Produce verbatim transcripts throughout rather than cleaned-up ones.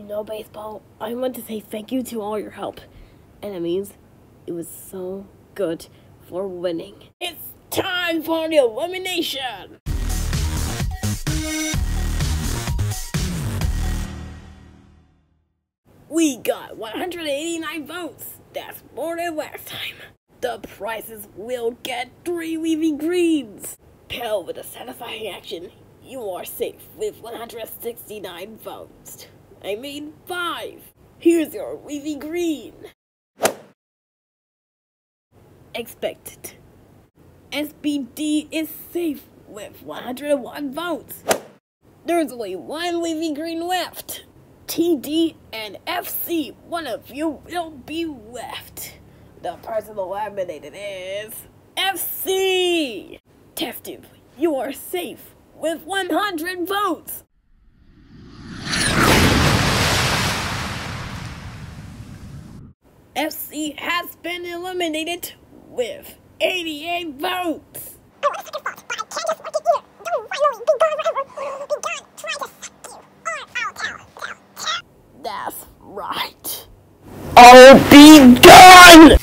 You know, baseball, I want to say thank you to all your help. And it means it was so good for winning. It's time for the elimination! We got one hundred eighty-nine votes. That's more than last time. The prizes will get three Weavy Greens. Pale with a satisfying action, you are safe with one hundred sixty-nine votes. I mean five. Here's your Weavy Green. Expected. S B D is safe with one hundred one votes. There's only one Weavy Green left. T D and F C, one of you will be left. The person eliminated is F C! Tested, you are safe with one hundred votes. F C has been eliminated with eighty-eight votes. Oh, a second fault, but I can't just work it here. Don't finally be gone forever. Be gone, try to suck you, or I'll tell, tell, tell. That's right. I'll be gone!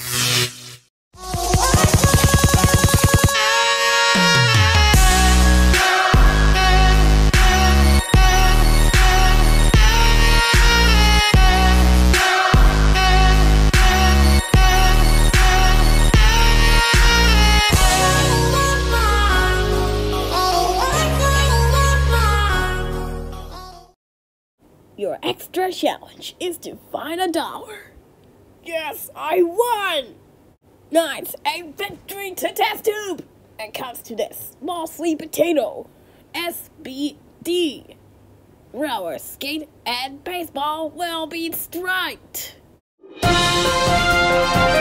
Your extra challenge is to find a dollar. Yes, I won! Nice, a victory to test tube! And comes to this small sweet potato. S B D. Roller skate and baseball will be striped.